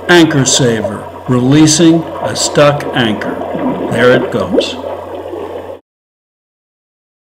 Anchor Saver, releasing a stuck anchor. There it goes.